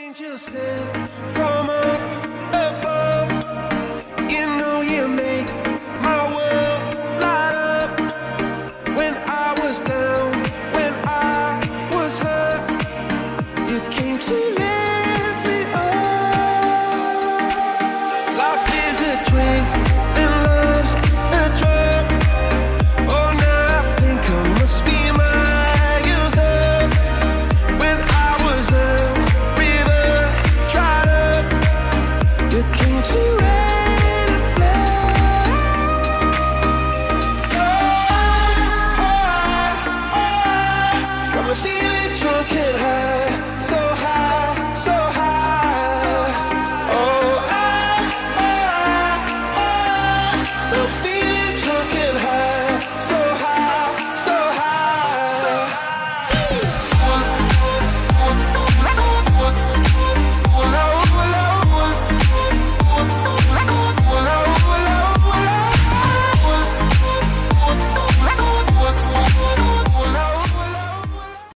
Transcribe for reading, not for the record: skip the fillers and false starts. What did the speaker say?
angel sent from up above. You know you make my world light up. When I was down, when I was hurt, you came to me.